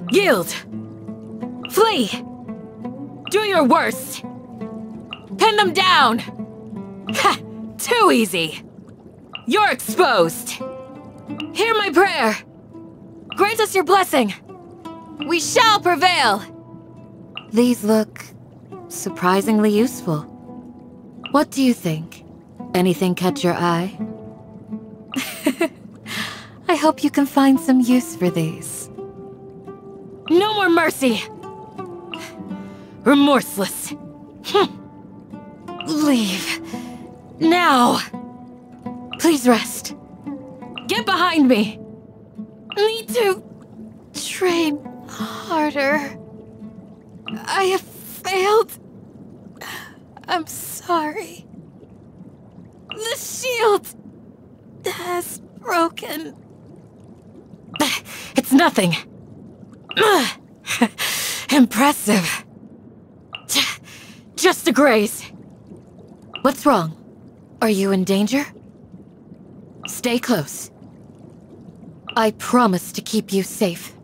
Yield! Flee! Do your worst! Pin them down! Ha! Too easy! You're exposed! Hear my prayer! Grant us your blessing! We shall prevail! These look surprisingly useful. What do you think? Anything catch your eye? I hope you can find some use for these. No more mercy! Remorseless. Leave. Now! Please rest. Get behind me! Need to train harder. I have failed. I'm sorry. The shield has broken. It's nothing. Impressive. Just a graze. What's wrong? Are you in danger? Stay close. I promise to keep you safe.